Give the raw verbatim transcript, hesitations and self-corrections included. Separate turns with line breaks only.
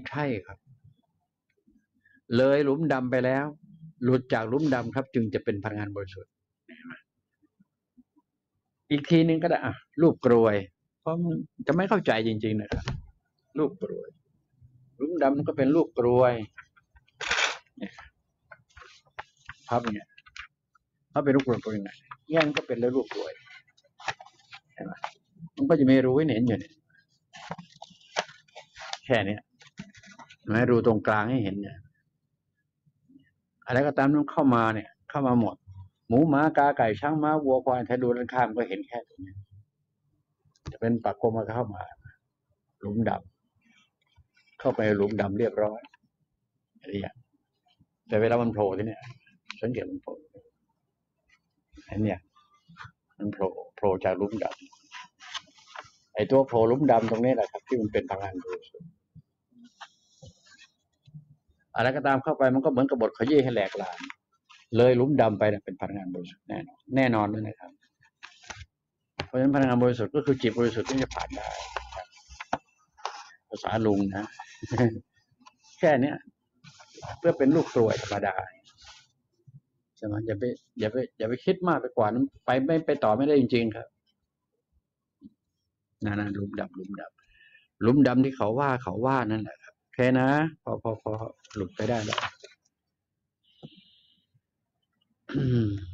ใช่ครับเลยหลุมดำไปแล้วหลุดจากหลุมดำครับจึงจะเป็นพลังงานบริสุทธิ์อีกทีนึงก็ได้อ่ะรูปกรวยเพราะมันจะไม่เข้าใจจริงๆนะครับรูปกรวยหลุมดำก็เป็นรูปกรวยเนี่ยครับเนี่ยถ้าเป็นรูปกรวยเป็นยังไงแง่งก็เป็นเลยรูปกรวยเห็นไหมมันก็จะมีรูให้เห็นอยู่เนี่ยแค่นี้ไม่รูตรงกลางให้เห็นเนี่ยอะไรก็ตามต้องเข้ามาเนี่ยเข้ามาหมดหมูหมากาไก่ช้างม้าวัวควายถ้าดูด้านข้างก็เห็นแค่ตรงนี้จะเป็นปากกลมมาเข้ามาหลุมดำเข้าไปหลุมดำเรียบร้อยอะไรอย่างแต่เวลามันโผล่ที่เนี่ยสังเกตมันโผล่เห็นเนี่ยมันโผล่โผล่จากหลุมดำไอ้ตัวโผล่หลุมดำตรงนี้แหละครับที่มันเป็นพลังงานบริสุทธิ์อะไรก็ตามเข้าไปมันก็เหมือนกับบทขยี้ให้แหลกลานเลยหลุมดำไปเนี่ยเป็นพลังงานบริสุทธิ์แน่นอนแน่นอนด้วยนะครับเพราะฉะนั้นพลังงานบริสุทธิ์ก็คือจิตบริสุทธิ์ที่จะผ่านได้ภาษาลุงนะแค่เนี้ยเพื่อเป็นลูกกรวยธรรมดาใช่ไหมอย่าไปอย่าไปอย่าไปคิดมากไปกว่านั้นไปไม่ไปต่อไม่ได้จริงๆครับนั่นๆหลุมดำหลุมดำหลุมดำที่เขาว่าเขาว่านั่นแหละครับแค่นะพอพอพอหลุดไปได้แล้ว